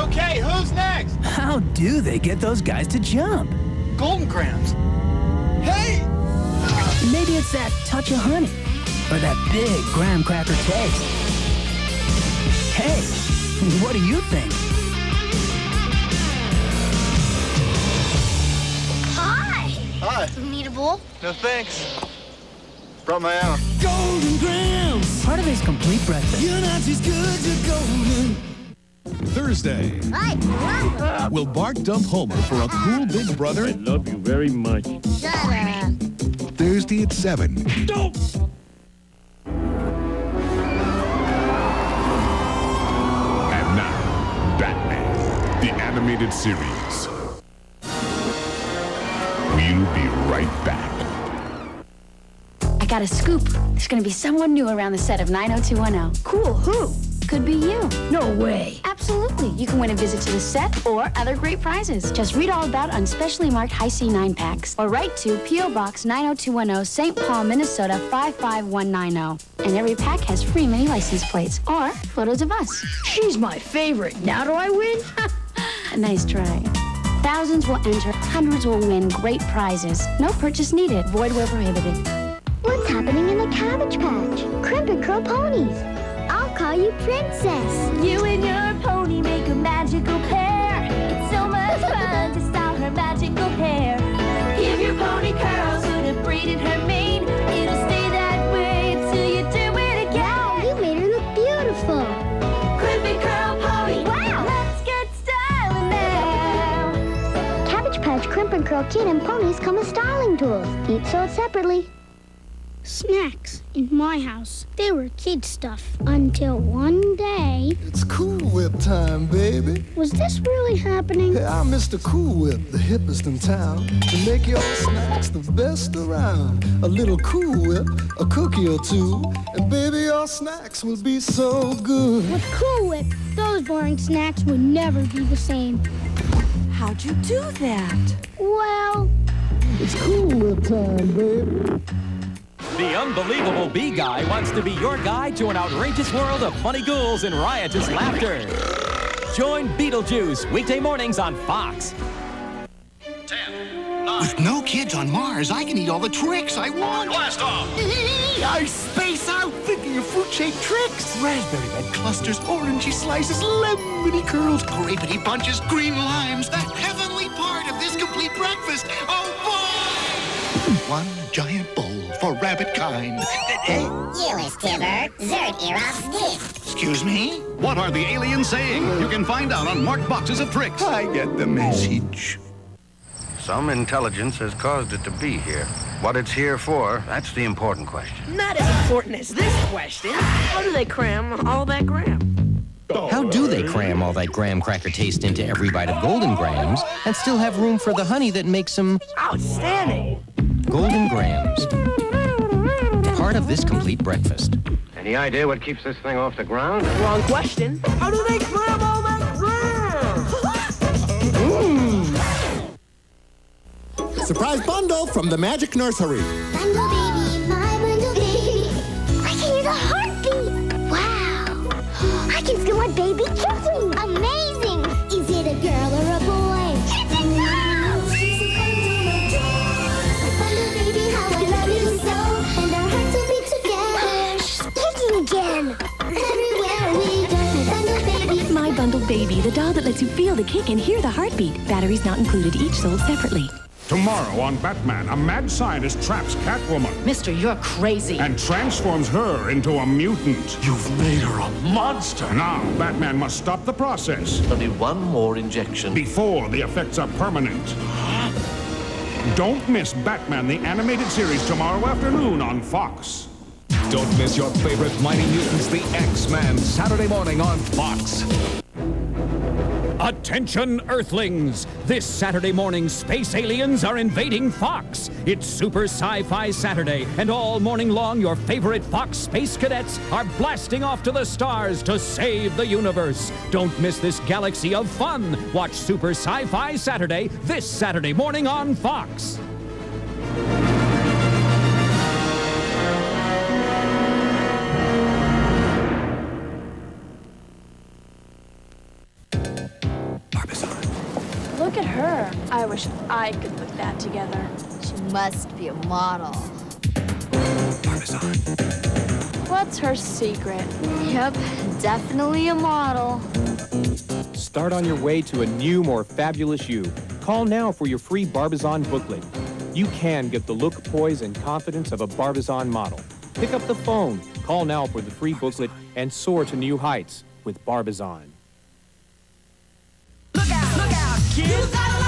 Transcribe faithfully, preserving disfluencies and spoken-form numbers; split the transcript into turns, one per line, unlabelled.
Okay, who's next?
How do they get those guys to jump?
Golden Grams. Hey!
Maybe it's that touch of honey, or that big graham cracker taste. Hey, what do you think?
Hi!
Hi.
Need a bowl?
No thanks. Brought my own.
Golden Grams.
Part of his complete breakfast.
You're not just good, you're golden.
Thursday.
Hi, Mom.
Will Bart dump Homer for a cool big brother?
I love you very much.
Shut up.
Thursday at seven.
Don't!
And now, Batman, the animated series. We'll be right back.
I got a scoop. There's gonna be someone new around the set of nine oh two one oh.
Cool, who?
Could be you.
No way.
Absolutely. You can win a visit to the set or other great prizes. Just read all about on specially marked High C nine packs or write to P O Box nine oh two one oh, Saint Paul, Minnesota five five one nine oh. And every pack has free mini license plates or photos of us.
She's my favorite. Now do I win?
Nice try. Thousands will enter, hundreds will win great prizes. No purchase needed. Void where prohibited.
What's happening in the Cabbage Patch? Crimp and Curl ponies. I'll call you Princess.
You and your pony make a magical pair. It's so much fun to style her magical hair. Give your pony curls with a braid in her mane. It'll stay that way until you do it again.
Wow, you made her look beautiful.
Crimp and Curl pony.
Wow.
Let's get styling now.
Cabbage Patch Crimp and Curl kit and ponies come with styling tools. Each sold separately.
Snacks in my house. They were kid stuff. Until one day...
It's Cool Whip time, baby.
Was this really happening?
Hey, I'm Mister Cool Whip, the hippest in town. To make your snacks the best around. A little Cool Whip, a cookie or two. And baby, your snacks will be so good.
With Cool Whip, those boring snacks would never be the same.
How'd you do that?
Well...
It's Cool Whip time, baby.
The unbelievable Bee Guy wants to be your guide to an outrageous world of funny ghouls and riotous laughter. Join Beetlejuice weekday mornings on Fox.
Ten, nine. With no kids on Mars, I can eat all the tricks I want.
Blast off!
I space out thinking of fruit-shaped tricks. Raspberry red clusters, orangey slices, lemony curls, grapey bunches, green limes. The heavenly part of this complete breakfast. Oh, boy! One giant bowl for rabbit kind.
U.S. Timber, Zerd Eroff's gift.
Excuse me?
What are the aliens saying? You can find out on marked boxes of tricks.
I get the message.
Some intelligence has caused it to be here. What it's here for, that's the important question.
Not as important as this question. How do they cram all that graham?
How do they cram all that graham cracker taste into every bite of Golden Grams and still have room for the honey that makes them
outstanding?
Golden Grams. Part of this complete breakfast.
Any idea what keeps this thing off the ground?
Wrong question. How do they cram all that graham?
mm. Surprise bundle from the Magic Nursery.
Bundle baby, my bundle baby. I can hear the heartbeat. Wow. I can feel my baby kicking. Amazing. Is it a girl or a boy? It's a girl. Bundle baby, how I love you so. And our hearts will beat together. She's kicking again. Everywhere we go. Bundle baby.
My Bundle Baby, the doll that lets you feel the kick and hear the heartbeat. Batteries not included, each sold separately.
Tomorrow on Batman, a mad scientist traps Catwoman.
Mister, you're crazy.
And transforms her into a mutant.
You've made her a monster.
Now, Batman must stop the process.
Only one more injection.
Before the effects are permanent. Don't miss Batman, the animated series, tomorrow afternoon on Fox.
Don't miss your favorite Mighty Mutants, the X-Men, Saturday morning on Fox.
Attention, Earthlings! This Saturday morning, space aliens are invading Fox. It's Super Sci-Fi Saturday, and all morning long, your favorite Fox space cadets are blasting off to the stars to save the universe. Don't miss this galaxy of fun. Watch Super Sci-Fi Saturday this Saturday morning on Fox.
look at her. I wish I could put that together.
She must be a model.
Barbizon. What's her secret?
Yep, definitely a model.
Start on your way to a new, more fabulous you. Call now for your free Barbizon booklet. You can get the look, poise, and confidence of a Barbizon model. Pick up the phone, call now for the free booklet, and soar to new heights with Barbizon.
Look out, look out, kids!